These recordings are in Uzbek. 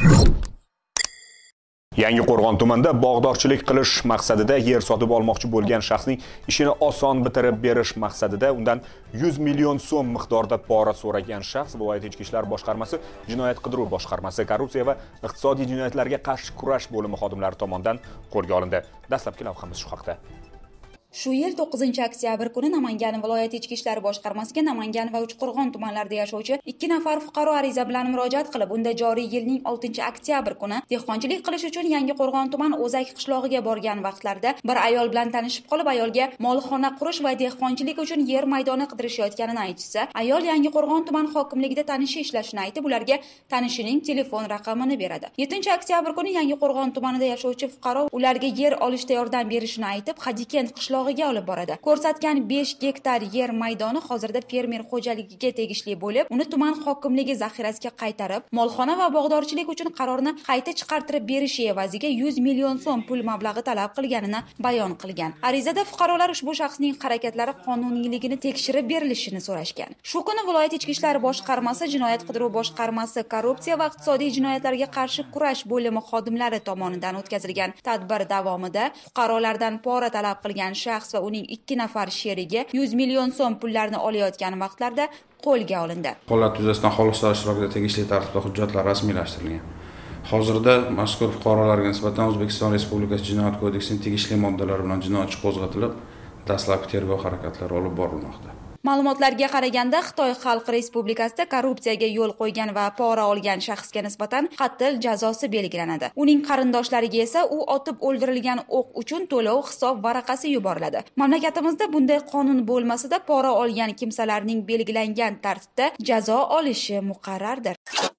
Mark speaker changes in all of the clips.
Speaker 1: Yangiqo'rg'on tumanida bog'dorchilik qilish maqsadida yer sotib olmoqchi bo'lgan shaxsning ishini oson bitirib berish maqsadida undan 100 million so'm miqdorida pora so'ragan shaxs viloyat ichki ishlar boshqarmasi, jinoyat qidiruv boshqarmasi, korrupsiya va iqtisodiy jinoyatlarga qarshi kurash bo'limi xodimlari tomonidan qo'lga olindi. Dastlabki lavhamiz shu haqda.
Speaker 2: Shu yil 9-oktyabr kuni Namangan viloyat ichki ishlar boshqarmasiga Namangan va Uchqo'rg'on tumanlarida yashovchi 2 nafar fuqaro ariza bilan murojaat qilib, unda joriy yilning 6-oktyabr kuni dehqonchilik qilish uchun Yangiqo'rg'on tuman O'zak qishlog'iga borgan vaqtlarida bir ayol bilan tanishib qolib, ayolga molxona qurish va dehqonchilik uchun yer maydoni qidirishayotganini aytishsa, ayol Yangiqo'rg'on tuman hokimligida tanishi ishlashini aytib, ularga tanishining telefon raqamini beradi. 7-oktyabr kuni Yangiqo'rg'on tumanida yashovchi fuqaro ularga yer olishda yordam berishini aytib, Hajikent qishlog'iga olib boradi. Ko'rsatgan 5 gektar yer maydoni hozirda fermer xo'jaligiga tegishli bo'lib, uni tuman hokimligi zaxirasiga qaytarib, molxona va bog'dorchilik uchun qarorni qayta chiqartirib berishi evaziga 100 million so'm pul mablag'i talab qilganini bayon qilgan. Arizada fuqarolar ushbu shaxsning harakatlari qonuniyligini tekshirib berilishini so'rashgan. Shu kuni viloyat ichki ishlar boshqarmasi, jinoyat qidiruv boshqarmasi, korrupsiya va iqtisodiy jinoyatlarga qarshi kurash bo'limi xodimlari tomonidan o'tkazilgan tadbir davomida fuqarolardan pora talab qilgan shaxs va uning 2 nafar sherigi 100 million so'm pullarni olayotgan vaqtlarda qo'lga olindi.
Speaker 3: Holat yuzasidan xolislar ishtirokida tegishli tartibda hujjatlar rasmiylashtirilgan. Hozirda mazkur fuqarolarga nisbatan O'zbekiston Respublikasi Jinoyat kodeksining tegishli moddalari bilan jinoyat ishi qo'zg'atilib, dastlabki tergov harakatlari olib borilmoqda.
Speaker 2: Ma'lumotlarga qaraganda, Xitoy Xalq Respublikasida korrupsiyaga yo'l qo'ygan va pora olgan shaxsga nisbatan qatl jazosi belgilanadi. Uning qarindoshlariga esa u otib o'ldirilgan o'q uchun to'lov hisob varaqasi yuboriladi. Mamlakatimizda bunday qonun bo'lmasa-da, pora olgan kimsalarning belgilangan tartibda jazo olishi muqarrardir.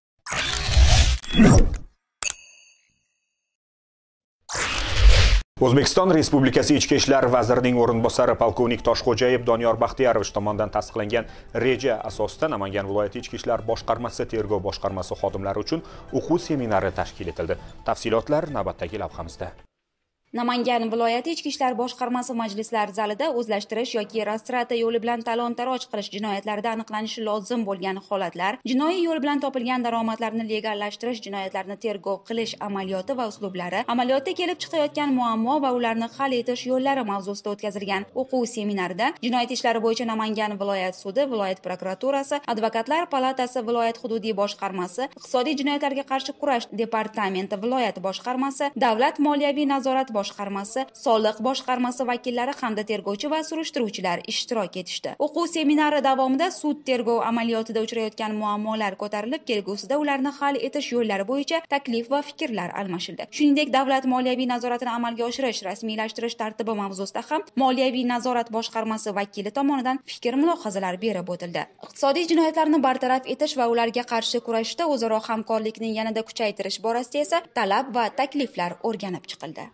Speaker 1: O'zbekiston Respublikasi Ichki ishlar vazirining o'rinbosari polkovnik Toshxo'jayev Doniyor Baxtiyorovich tomonidan tasdiqlangan reja asosida Namangan viloyati Ichki ishlar boshqarmasi, tergov boshqarmasi xodimlari uchun o'quv seminari tashkil etildi. Tafsilotlar navbatdagi lavhamizda.
Speaker 2: Namangan viloyati ichki ishlar boshqarmasi majlislar zalida o'zlashtirish yoki restoratsiya yo'li bilan talon-taroj qilish jinoyatlarida aniqlanishi lozim bo'lgan holatlar, jinoiy yo'l bilan topilgan daromadlarni legallashtirish, jinoyatlarni tergov qilish amaliyoti va uslublari, amaliyotda kelib chiqayotgan muammo va ularni hal etish yo'llari mavzusida o'tkazilgan o'quv seminarida jinoyat ishlari bo'yicha Namangan viloyat sudi, viloyat prokuraturasi, advokatlar palatasi, viloyat hududiy boshqarmasi, iqtisodiy jinoyatlarga qarshi kurash departamenti viloyat boshqarmasi, davlat moliyaviy nazorat boshqarmasi, soliq boshqarmasi vakillari hamda tergovchi va surishtiruvchilar ishtirok etishdi. O'quv seminari davomida sud tergov amaliyotida uchrayotgan muammolar ko'tarilib, kelgusida ularni hal etish yo'llari bo'yicha taklif va fikrlar almashildi. Shuningdek, davlat moliyaviy nazoratini amalga oshirish, rasmiylashtirish tartibi mavzusida ham moliyaviy nazorat boshqarmasi vakili tomonidan fikr-mulohazalar berib o'tildi. Iqtisodiy jinoyatlarni bartaraf etish va ularga qarshi kurashda o'zaro hamkorlikni yanada kuchaytirish borasida esa talab va takliflar o'rganib chiqildi.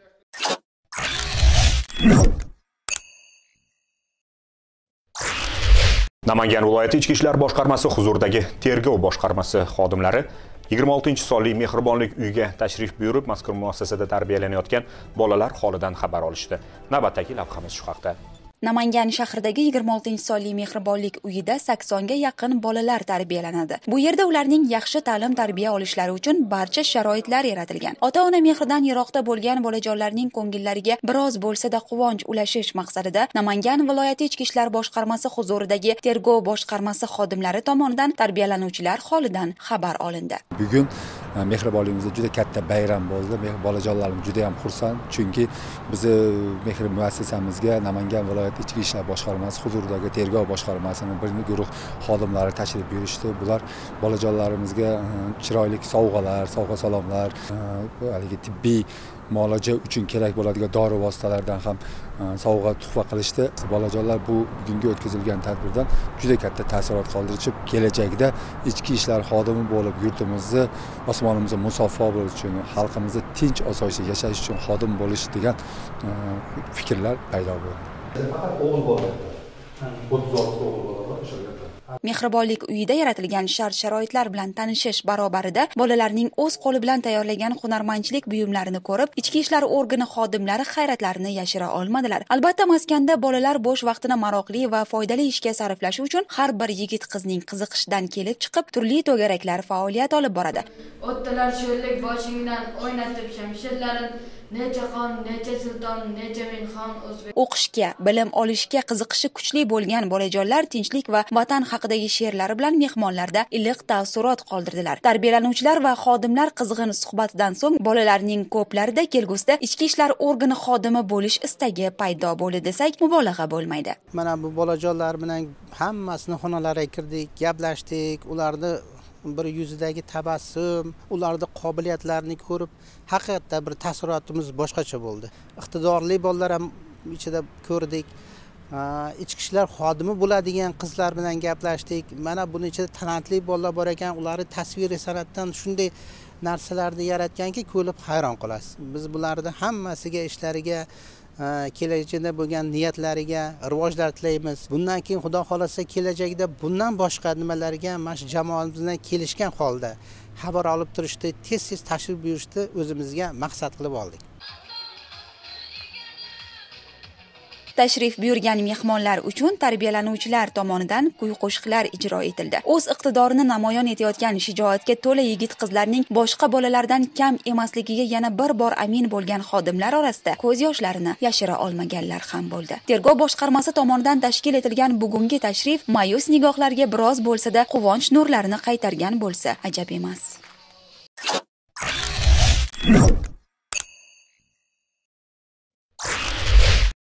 Speaker 1: Namangan viloyati ichki ishlar boshqarmasi huzuridagi tergov boshqarmasi xodimlari 26-sonli mehribonlik uyiga tashrif buyurib, mazkur muassasada tarbiyalanayotgan bolalar holidan xabar olishdi. Navbatdagi lavhamiz shu haqda.
Speaker 2: Namangan shahridagi 26-sonli mehribonlik uyida 80 ga yaqin bolalar tarbiyalanadi. Bu yerda ularning yaxshi ta'lim-tarbiya olishlari uchun barcha sharoitlar yaratilgan. Ota-ona mehridan yiroqda bo'lgan bolajonlarning ko'ngillariga biroz bo'lsa-da quvonch ulashish maqsadida Namangan viloyati ichki ishlar boshqarmasi huzuridagi tergov boshqarmasi xodimlari tomonidan tarbiyalanuvchilar holidan xabar olindi.
Speaker 4: Bugun mehribonligimizda juda katta bayram bo'ldi. Bolajonlarimiz juda ham xursand, chunki bizni mehr muassasamizga Namangan viloyati ichki ishlar boshqarmasi huzuridagi tergov boshqarmasining bir guruh xodimlari tashrif buyurishdi. Bular bolajonlarimizga chiroyli sovg'alar, sovg'a-salomlar, haligi tibbiy muolaja uchun kerak bo'ladigan dori vositalaridan ham sovg'a tuhfa qilishdi. Bolajonlar bu bugungi o'tkazilgan tadbirdan juda katta taassurot qoldirishib, kelajakda ichki ishlar xodimi bo'lib, yurtimizni, osmonimizni musaffo bo'lish uchun, xalqimizni tinch osoyishta yashash uchun xodim bo'lish degan fikrlar paydo bo'ldi.
Speaker 5: Faqat o'g'il bola. 36 o'g'il bola bor o'sha yerda.
Speaker 2: Mehribonlik uyida yaratilgan shart-sharoitlar bilan tanishish barobarida bolalarning o'z qo'li bilan tayyorlagan hunarmandchilik buyumlarini ko'rib, ichki ishlar organi xodimlari hayratlarini yashira olmadilar. Albatta, maskanda bolalar bo'sh vaqtini maroqli va foydali ishga sarflashi uchun har bir yigit-qizning qiziqishidan kelib chiqib, turli to'garaklar faoliyat olib boradi.
Speaker 5: O'ttilar sho'rlik boshingdan o'ynatib shamshirlarin, necha xon, necha sulton, necha ming xon o'zbek.
Speaker 2: O'qishga, bilim olishga qiziqishi kuchli bo'lgan bolajonlar tinchlik va vatan haqidagi she'rlari bilan mehmonlarda iliq taassurot qoldirdilar. Tarbiyalanuvchilar va xodimlar qizg'in suhbatidan so'ng bolalarning ko'plarida kelgusida ichki ishlar organi xodimi bo'lish istagi paydo bo'ldi desak, mubolag'a bo'lmaydi.
Speaker 6: Mana bu bolajonlar bilan hammasini xonalariga kirdik, gaplashdik, ularni bir yuzidagi tabassum, ularning qobiliyatlarini ko'rib, haqiqatda bir taassurotimiz boshqacha bo'ldi. Iqtidorli bolalar ham ichida ko'rdik. Ichki ishlar xodimi bo'ladigan qizlar bilan gaplashdik. Mana buning ichida talantli bolalar bor ekan, ularni tasviriy san'atdan shunday narsalarni yaratganki, ko'rib hayron qolasiz. Biz bularning hammasiga, ishlariga, kelajakda bo'lgan niyatlariga rivojlar tilaymiz. Bundan keyin Xudo xolasa kelajakda bundan boshqa nimalarga mana jamoamiz bilan kelishgan holda xabar olib turishdi, tez-tez tashrif buyurishni o'zimizga maqsad qilib oldik.
Speaker 2: Tashrif buyurgan mehmonlar uchun tarbiyalanuvchilar tomonidan kuy-qo'shiqlar ijro etildi. O'z iqtidorini namoyon etayotgan shijoatga to'la yigit-qizlarning boshqa bolalardan kam emasligiga yana bir bor amin bo'lgan xodimlar orasida ko'z yoshlarini yashira olmaganlar ham bo'ldi. Tergov boshqarmasi tomonidan tashkil etilgan bugungi tashrif ma'yus nigohlarga biroz bo'lsa-da quvonch nurlarini qaytargan bo'lsa ajab emas.